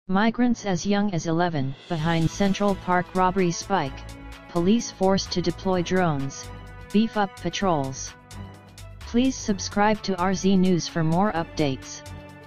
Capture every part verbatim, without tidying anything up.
Migrants as young as eleven, behind Central Park robbery spike. Police forced to deploy drones. Beef up patrols. Please subscribe to R Z News for more updates.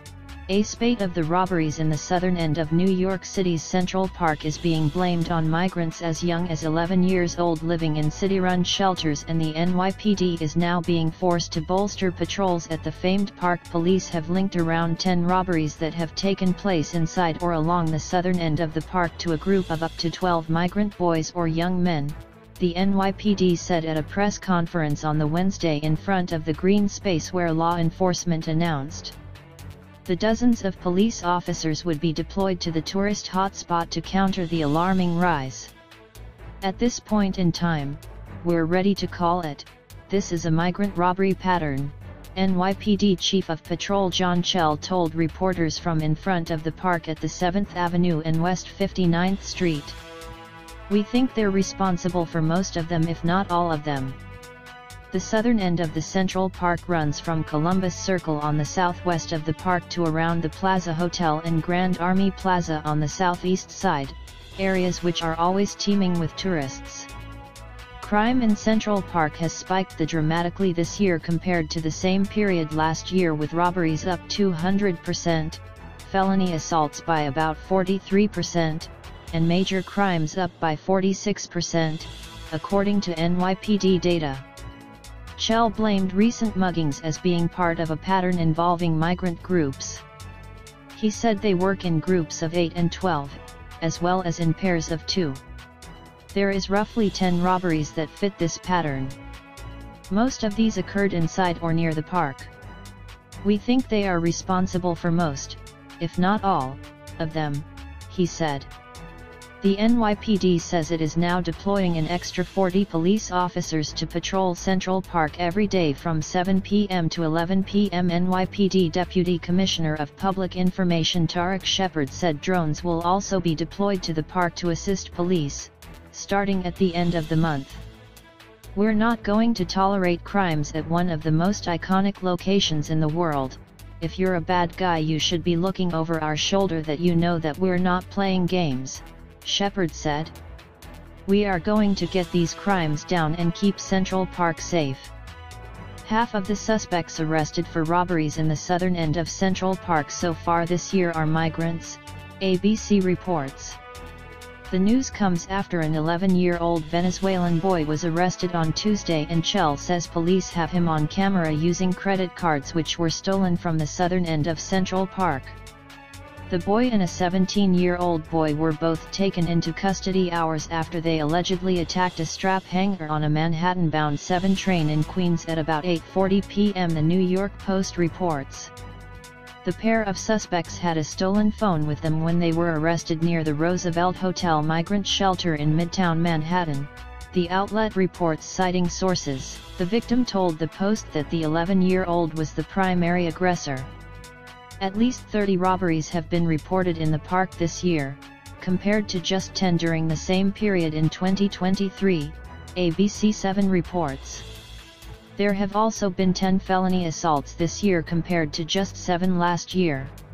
A spate of the robberies in the southern end of New York City's Central Park is being blamed on migrants as young as eleven years old living in city-run shelters, and the N Y P D is now being forced to bolster patrols at the famed park. Police have linked around ten robberies that have taken place inside or along the southern end of the park to a group of up to twelve migrant boys or young men, the N Y P D said at a press conference on the Wednesday in front of the green space where law enforcement announced the dozens of police officers would be deployed to the tourist hotspot to counter the alarming rise. At this point in time, we're ready to call it, this is a migrant robbery pattern, N Y P D Chief of Patrol John Chell told reporters from in front of the park at the seventh Avenue and West fifty-ninth Street. We think they're responsible for most of them, if not all of them. The southern end of the Central Park runs from Columbus Circle on the southwest of the park to around the Plaza Hotel and Grand Army Plaza on the southeast side, areas which are always teeming with tourists. Crime in Central Park has spiked dramatically this year compared to the same period last year, with robberies up two hundred percent, felony assaults by about forty-three percent, and major crimes up by forty-six percent, according to N Y P D data. Chell blamed recent muggings as being part of a pattern involving migrant groups. He said they work in groups of eight and twelve, as well as in pairs of two. There is roughly ten robberies that fit this pattern. Most of these occurred inside or near the park. We think they are responsible for most, if not all, of them, he said. The N Y P D says it is now deploying an extra forty police officers to patrol Central Park every day from seven p m to eleven p m N Y P D Deputy Commissioner of Public Information Tarek Shepard said drones will also be deployed to the park to assist police, starting at the end of the month. We're not going to tolerate crimes at one of the most iconic locations in the world. If you're a bad guy, you should be looking over our shoulder that you know that we're not playing games, Shepard said. We are going to get these crimes down and keep Central Park safe. Half of the suspects arrested for robberies in the southern end of Central Park so far this year are migrants, A B C reports. The news comes after an eleven-year-old Venezuelan boy was arrested on Tuesday, and Chell says police have him on camera using credit cards which were stolen from the southern end of Central Park. The boy and a seventeen-year-old boy were both taken into custody hours after they allegedly attacked a strap hanger on a Manhattan-bound seven train in Queens at about eight forty p m the New York Post reports. The pair of suspects had a stolen phone with them when they were arrested near the Roosevelt Hotel migrant shelter in Midtown Manhattan, the outlet reports citing sources. The victim told the Post that the eleven-year-old was the primary aggressor. At least thirty robberies have been reported in the park this year, compared to just ten during the same period in twenty twenty-three, A B C seven reports. There have also been ten felony assaults this year compared to just seven last year.